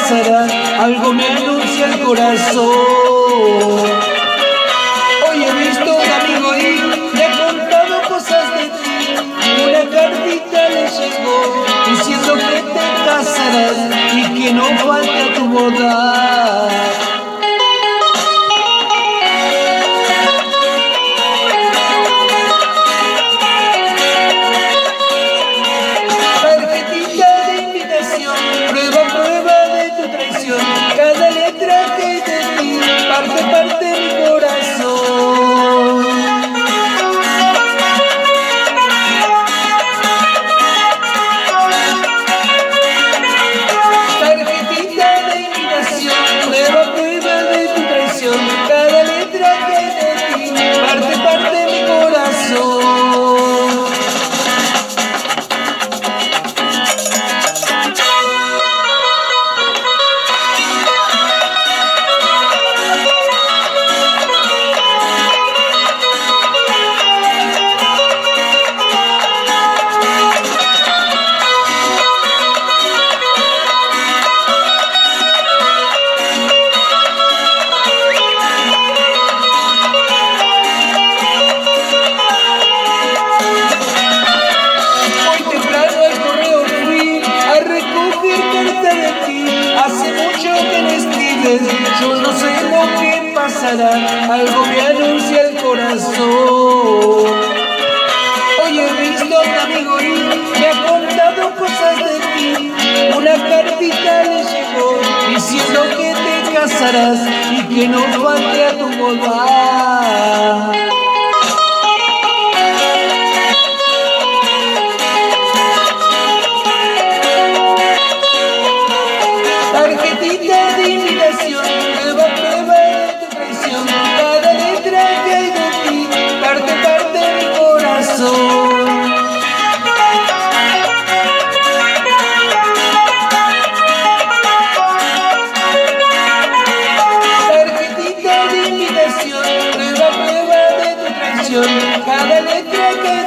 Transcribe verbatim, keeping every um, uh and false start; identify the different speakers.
Speaker 1: pasará, algo me anuncia el corazón. Hoy he visto a un amigo y le he contado cosas de ti. Una cartita le llegó diciendo que te casarás y que no falta tu boda. Cada letra que de ti parte, parte mi corazón. Tarjetita de invitación, nueva prueba de tu traición. Cada letra que de ti parte, parte mi corazón. Hace mucho que me escribes, yo no sé lo que pasará, algo me anuncia el corazón. Hoy he visto a un amigo y me ha contado cosas de ti. Una cartita le llegó diciendo que te casarás y que no falte a tu boda. Tarjetita de invitación, nueva prueba de tu traición. Cada letra que hay de ti parte, parte mi corazón. Tarjetita de invitación, nueva prueba de tu traición. Cada letra que